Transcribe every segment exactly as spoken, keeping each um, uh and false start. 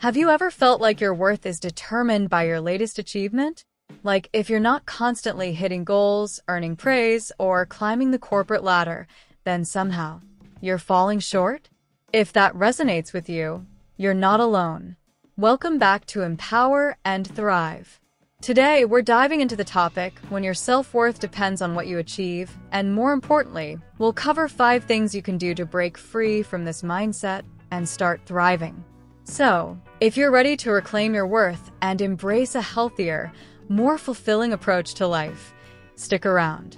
Have you ever felt like your worth is determined by your latest achievement? Like if you're not constantly hitting goals, earning praise, or climbing the corporate ladder, then somehow you're falling short? If that resonates with you, you're not alone. Welcome back to Empower and Thrive. Today, we're diving into the topic when your self-worth depends on what you achieve, and more importantly, we'll cover five things you can do to break free from this mindset and start thriving. So, if you're ready to reclaim your worth and embrace a healthier, more fulfilling approach to life, stick around.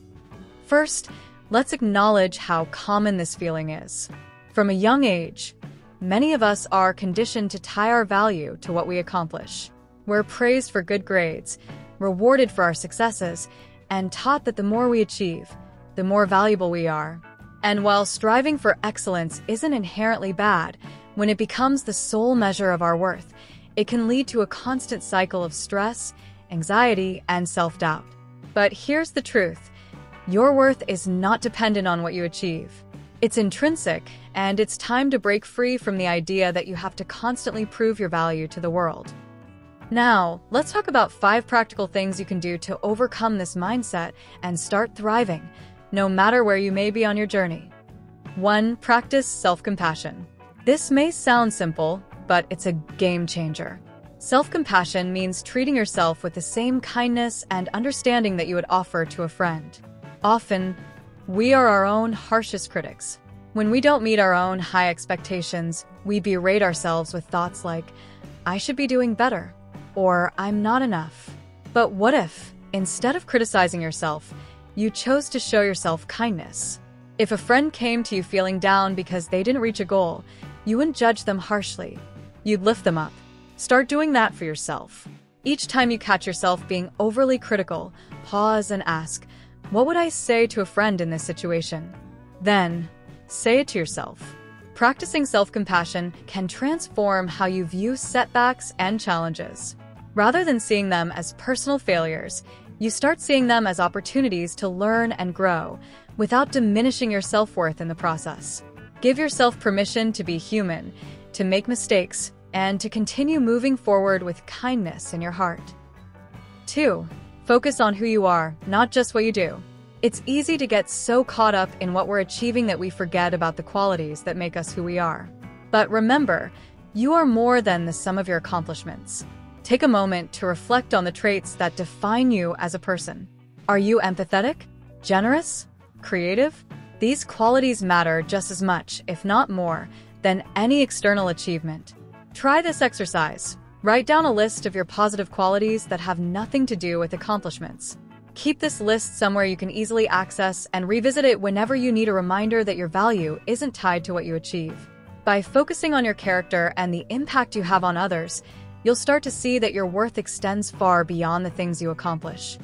First, let's acknowledge how common this feeling is. From a young age, many of us are conditioned to tie our value to what we accomplish. We're praised for good grades, rewarded for our successes, and taught that the more we achieve, the more valuable we are. And while striving for excellence isn't inherently bad, when it becomes the sole measure of our worth, it can lead to a constant cycle of stress, anxiety, and self-doubt. But here's the truth. Your worth is not dependent on what you achieve. It's intrinsic, and it's time to break free from the idea that you have to constantly prove your value to the world. Now, let's talk about five practical things you can do to overcome this mindset and start thriving, no matter where you may be on your journey. One, practice self-compassion. This may sound simple, but it's a game changer. Self-compassion means treating yourself with the same kindness and understanding that you would offer to a friend. Often, we are our own harshest critics. When we don't meet our own high expectations, we berate ourselves with thoughts like, I should be doing better, or I'm not enough. But what if, instead of criticizing yourself, you chose to show yourself kindness? If a friend came to you feeling down because they didn't reach a goal, you wouldn't judge them harshly. You'd lift them up. Start doing that for yourself. Each time you catch yourself being overly critical, pause and ask, what would I say to a friend in this situation? Then, say it to yourself. Practicing self-compassion can transform how you view setbacks and challenges. Rather than seeing them as personal failures, you start seeing them as opportunities to learn and grow, without diminishing your self-worth in the process. Give yourself permission to be human, to make mistakes, and to continue moving forward with kindness in your heart. Two, focus on who you are, not just what you do. It's easy to get so caught up in what we're achieving that we forget about the qualities that make us who we are. But remember, you are more than the sum of your accomplishments. Take a moment to reflect on the traits that define you as a person. Are you empathetic, generous, creative? These qualities matter just as much, if not more, than any external achievement. Try this exercise. Write down a list of your positive qualities that have nothing to do with accomplishments. Keep this list somewhere you can easily access and revisit it whenever you need a reminder that your value isn't tied to what you achieve. By focusing on your character and the impact you have on others, you'll start to see that your worth extends far beyond the things you accomplish.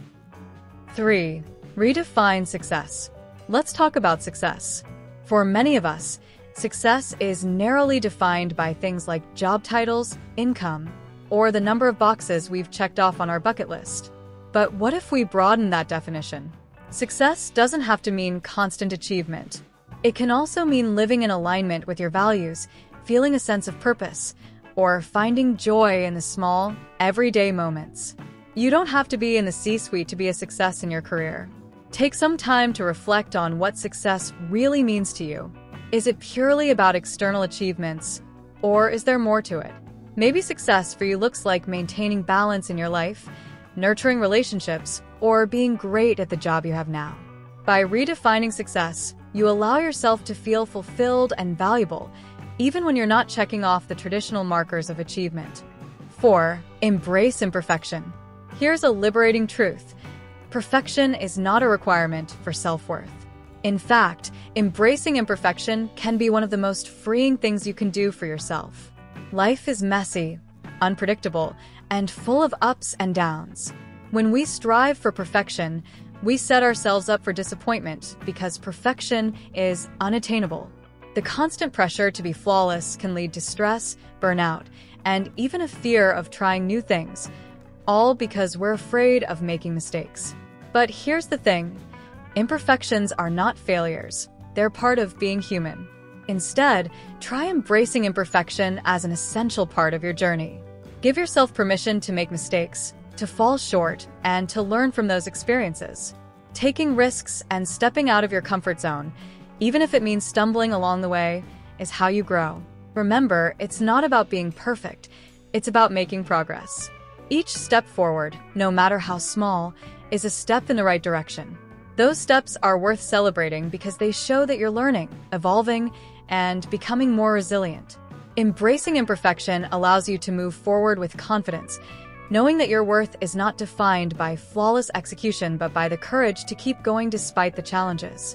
Three, redefine success. Let's talk about success. For many of us, success is narrowly defined by things like job titles, income, or the number of boxes we've checked off on our bucket list. But what if we broaden that definition? Success doesn't have to mean constant achievement. It can also mean living in alignment with your values, feeling a sense of purpose, or finding joy in the small, everyday moments. You don't have to be in the C-suite to be a success in your career. Take some time to reflect on what success really means to you. Is it purely about external achievements, or is there more to it? Maybe success for you looks like maintaining balance in your life, nurturing relationships, or being great at the job you have now. By redefining success, you allow yourself to feel fulfilled and valuable, even when you're not checking off the traditional markers of achievement. Four, embrace imperfection. Here's a liberating truth. Perfection is not a requirement for self-worth. In fact, embracing imperfection can be one of the most freeing things you can do for yourself. Life is messy, unpredictable, and full of ups and downs. When we strive for perfection, we set ourselves up for disappointment because perfection is unattainable. The constant pressure to be flawless can lead to stress, burnout, and even a fear of trying new things, all because we're afraid of making mistakes. But here's the thing. Imperfections are not failures. They're part of being human. Instead, try embracing imperfection as an essential part of your journey. Give yourself permission to make mistakes, to fall short, and to learn from those experiences. Taking risks and stepping out of your comfort zone, even if it means stumbling along the way, is how you grow. Remember, it's not about being perfect, it's about making progress. Each step forward, no matter how small, is a step in the right direction. Those steps are worth celebrating because they show that you're learning, evolving, and becoming more resilient. Embracing imperfection allows you to move forward with confidence, knowing that your worth is not defined by flawless execution but by the courage to keep going despite the challenges.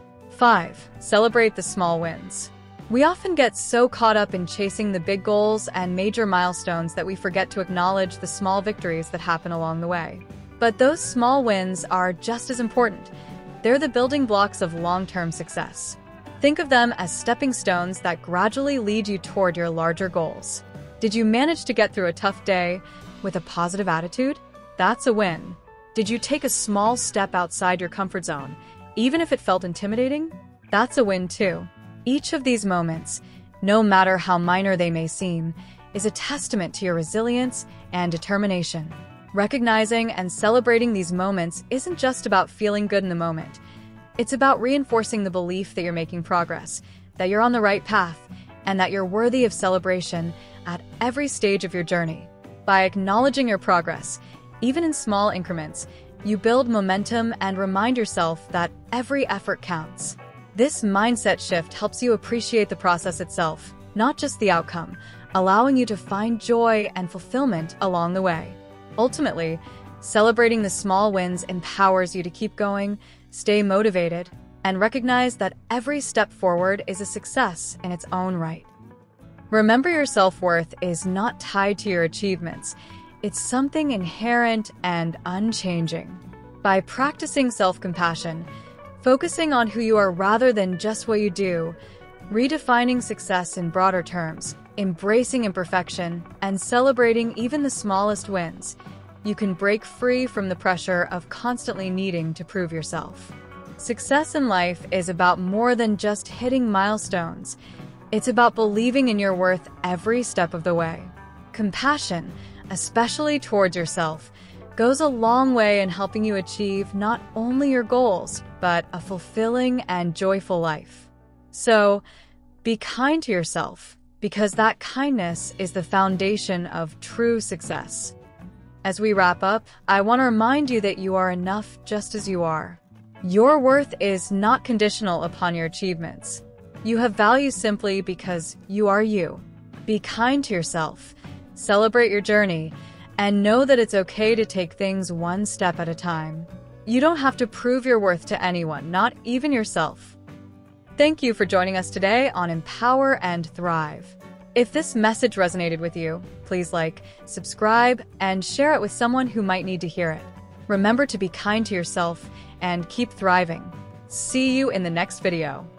five. Celebrate the small wins. We often get so caught up in chasing the big goals and major milestones that we forget to acknowledge the small victories that happen along the way. But those small wins are just as important. They're the building blocks of long-term success. Think of them as stepping stones that gradually lead you toward your larger goals. Did you manage to get through a tough day with a positive attitude? That's a win. Did you take a small step outside your comfort zone, even if it felt intimidating? That's a win too. Each of these moments, no matter how minor they may seem, is a testament to your resilience and determination. Recognizing and celebrating these moments isn't just about feeling good in the moment. It's about reinforcing the belief that you're making progress, that you're on the right path, and that you're worthy of celebration at every stage of your journey. By acknowledging your progress, even in small increments, you build momentum and remind yourself that every effort counts. This mindset shift helps you appreciate the process itself, not just the outcome, allowing you to find joy and fulfillment along the way. Ultimately, celebrating the small wins empowers you to keep going, stay motivated, and recognize that every step forward is a success in its own right. Remember, your self-worth is not tied to your achievements. It's something inherent and unchanging. By practicing self-compassion, focusing on who you are rather than just what you do, redefining success in broader terms, embracing imperfection, and celebrating even the smallest wins, you can break free from the pressure of constantly needing to prove yourself. Success in life is about more than just hitting milestones. It's about believing in your worth every step of the way. Compassion, especially towards yourself, goes a long way in helping you achieve not only your goals, but a fulfilling and joyful life. So, be kind to yourself, because that kindness is the foundation of true success. As we wrap up, I want to remind you that you are enough just as you are. Your worth is not conditional upon your achievements. You have value simply because you are you. Be kind to yourself, celebrate your journey, and know that it's okay to take things one step at a time. You don't have to prove your worth to anyone, not even yourself. Thank you for joining us today on Empower and Thrive. If this message resonated with you, please like, subscribe, and share it with someone who might need to hear it. Remember to be kind to yourself and keep thriving. See you in the next video.